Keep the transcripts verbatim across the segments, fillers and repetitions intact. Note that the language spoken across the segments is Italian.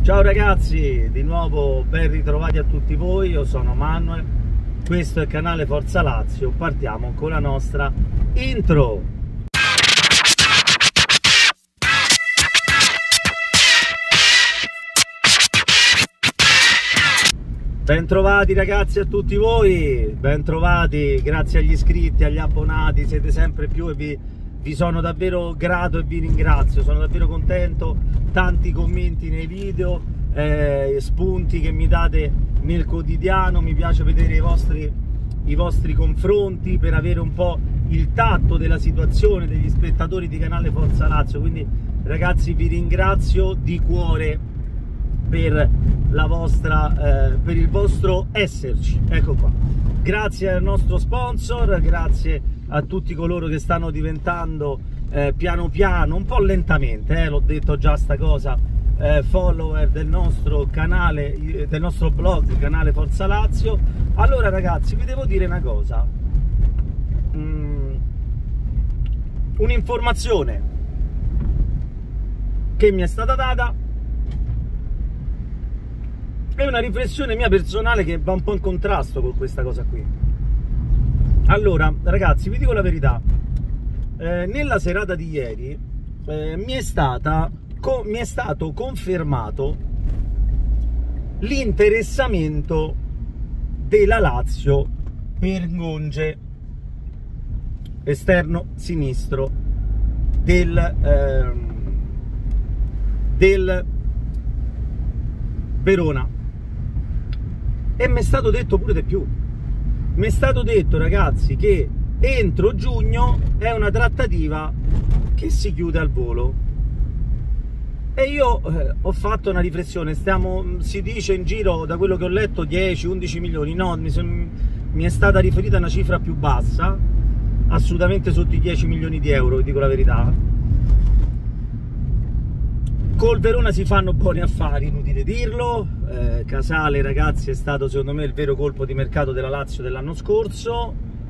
Ciao ragazzi, di nuovo ben ritrovati a tutti voi, io sono Manuel, questo è il canale Forza Lazio, partiamo con la nostra intro. Bentrovati ragazzi a tutti voi, bentrovati, grazie agli iscritti, agli abbonati, siete sempre più e vi, vi sono davvero grato e vi ringrazio, sono davvero contento, tanti commenti nei video, eh, spunti che mi date nel quotidiano, mi piace vedere i vostri, i vostri confronti per avere un po' il tatto della situazione degli spettatori di canale Forza Lazio, quindi ragazzi vi ringrazio di cuore per la vostra eh, per il vostro esserci, ecco qua. Grazie al nostro sponsor, grazie a tutti coloro che stanno diventando eh, piano piano, un po' lentamente, eh, l'ho detto già sta cosa, eh, follower del nostro canale, del nostro blog, canale Forza Lazio. Allora ragazzi, vi devo dire una cosa, mm, un'informazione che mi è stata data è una riflessione mia personale che va un po' in contrasto con questa cosa qui. Allora ragazzi, vi dico la verità, eh, nella serata di ieri eh, mi è stata co mi è stato confermato l'interessamento della Lazio per Ngonge, esterno sinistro del eh, del Verona. E mi è stato detto pure di più, mi è stato detto ragazzi che entro giugno è una trattativa che si chiude al volo. E io eh, ho fatto una riflessione, stiamo, si dice in giro, da quello che ho letto, dieci undici milioni, no, mi, son, mi è stata riferita una cifra più bassa, assolutamente sotto i dieci milioni di euro, vi dico la verità. Col Verona si fanno buoni affari, inutile dirlo, eh, Casale ragazzi è stato secondo me il vero colpo di mercato della Lazio dell'anno scorso.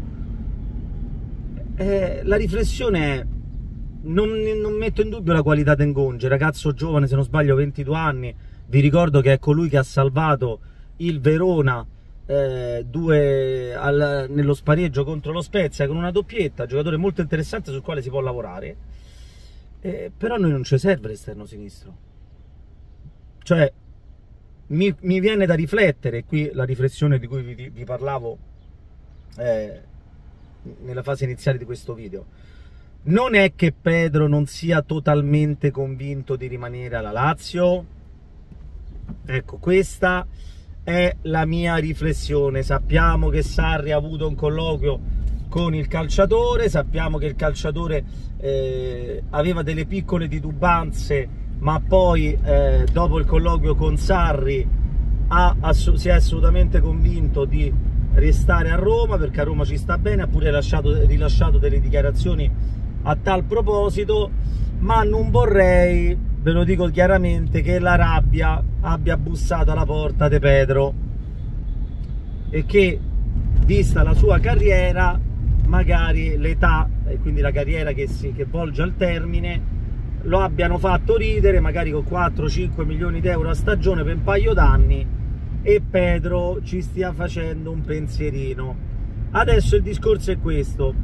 Eh, la riflessione è, non, non metto in dubbio la qualità di Ngonge, ragazzo giovane, se non sbaglio ventidue anni, vi ricordo che è colui che ha salvato il Verona eh, due al, nello spareggio contro lo Spezia con una doppietta, giocatore molto interessante sul quale si può lavorare. Eh, però a noi non ci serve l'esterno sinistro, cioè mi, mi viene da riflettere, qui la riflessione di cui vi, vi parlavo eh, nella fase iniziale di questo video, non è che Pedro non sia totalmente convinto di rimanere alla Lazio, ecco questa è la mia riflessione. Sappiamo che Sarri ha avuto un colloquio con il calciatore, sappiamo che il calciatore eh, aveva delle piccole titubanze, ma poi eh, dopo il colloquio con Sarri ha, si è assolutamente convinto di restare a Roma, perché a Roma ci sta bene, ha pure lasciato, rilasciato delle dichiarazioni a tal proposito, ma non vorrei, ve lo dico chiaramente, che la rabbia abbia bussato alla porta di Pedro e che, vista la sua carriera, magari l'età e quindi la carriera che si che volge al termine lo abbiano fatto ridere, magari con quattro cinque milioni di euro a stagione per un paio d'anni, e Pedro ci stia facendo un pensierino. Adesso il discorso è questo: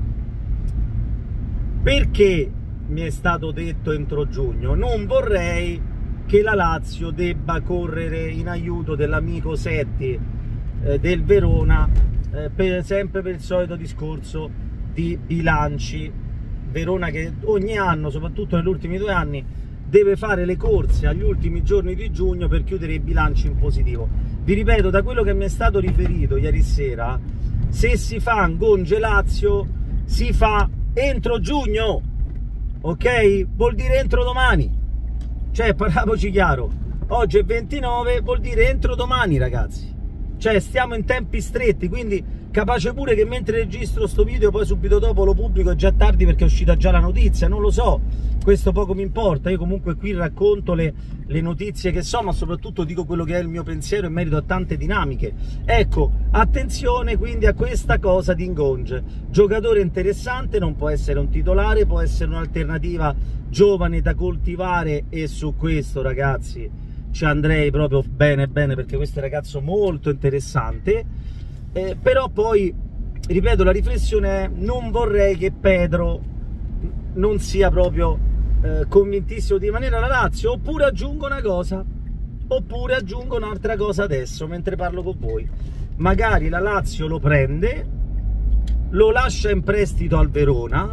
perché mi è stato detto entro giugno? Non vorrei che la Lazio debba correre in aiuto dell'amico Setti eh, del Verona, Eh, per, sempre per il solito discorso di bilanci. Verona che ogni anno, soprattutto negli ultimi due anni, deve fare le corse agli ultimi giorni di giugno per chiudere i bilanci in positivo. Vi ripeto, da quello che mi è stato riferito ieri sera, se si fa Ngonge Lazio si fa entro giugno, ok? Vuol dire entro domani, cioè parliamoci chiaro, oggi è ventinove, vuol dire entro domani ragazzi. Cioè stiamo in tempi stretti, quindi capace pure che mentre registro sto video poi subito dopo lo pubblico, è già tardi perché è uscita già la notizia, non lo so, questo poco mi importa, io comunque qui racconto le, le notizie che so, ma soprattutto dico quello che è il mio pensiero in merito a tante dinamiche. Ecco, attenzione quindi a questa cosa di Ngonge, giocatore interessante, non può essere un titolare, può essere un'alternativa giovane da coltivare, e su questo ragazzi ci andrei proprio bene bene, perché questo è un ragazzo molto interessante, eh, però poi, ripeto, la riflessione è: non vorrei che Pedro non sia proprio eh, convintissimo di rimanere alla Lazio, oppure aggiungo una cosa, oppure aggiungo un'altra cosa adesso, mentre parlo con voi. Magari la Lazio lo prende, lo lascia in prestito al Verona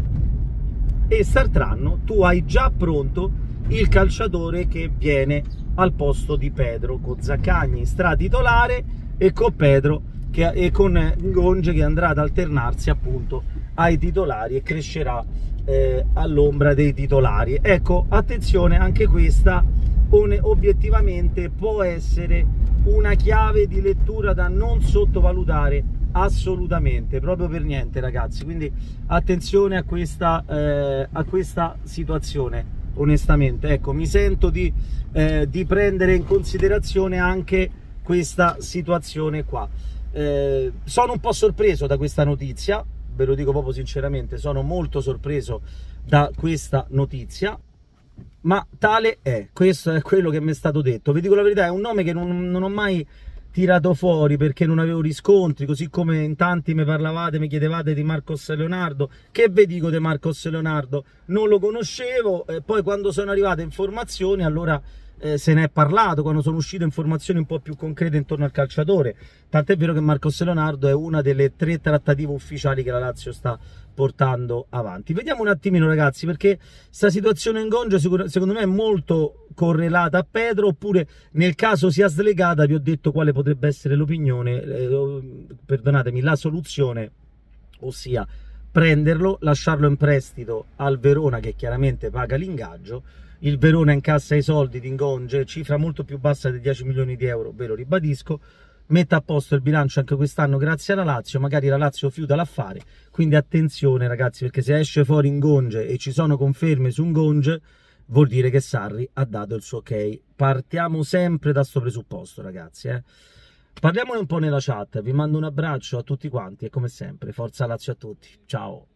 e Startranno tu hai già pronto il calciatore che viene al posto di Pedro, con Zaccagni stratitolare e con Pedro che, e con Ngonge che andrà ad alternarsi appunto ai titolari e crescerà eh, all'ombra dei titolari. Ecco, attenzione, anche questa obiettivamente può essere una chiave di lettura da non sottovalutare assolutamente, proprio per niente, ragazzi. Quindi attenzione a questa, eh, a questa situazione. Onestamente, ecco, mi sento di, eh, di prendere in considerazione anche questa situazione qua. Eh, sono un po' sorpreso da questa notizia, ve lo dico proprio sinceramente, sono molto sorpreso da questa notizia, ma tale è, questo è quello che mi è stato detto. Vi dico la verità, è un nome che non, non ho mai tirato fuori perché non avevo riscontri, così come in tanti mi parlavate, mi chiedevate di Marcos Leonardo. Che ve dico di Marcos Leonardo? Non lo conoscevo, e poi quando sono arrivate informazioni allora eh, se ne è parlato, quando sono uscite informazioni un po' più concrete intorno al calciatore. Tant'è vero che Marcos Leonardo è una delle tre trattative ufficiali che la Lazio sta portando avanti. Vediamo un attimino, ragazzi, perché sta situazione in Ngonge secondo me è molto correlata a Pedro, oppure nel caso sia slegata vi ho detto quale potrebbe essere l'opinione, eh, perdonatemi, la soluzione, ossia prenderlo, lasciarlo in prestito al Verona che chiaramente paga l'ingaggio. Il Verona incassa i soldi di Ngonge, cifra molto più bassa di dieci milioni di euro, ve lo ribadisco, mette a posto il bilancio anche quest'anno grazie alla Lazio, magari la Lazio fiuta l'affare, quindi attenzione, ragazzi, perché se esce fuori Ngonge e ci sono conferme su Ngonge vuol dire che Sarri ha dato il suo ok. Partiamo sempre da sto presupposto, ragazzi, eh. Parliamone un po' nella chat, vi mando un abbraccio a tutti quanti e come sempre, forza Lazio a tutti, ciao!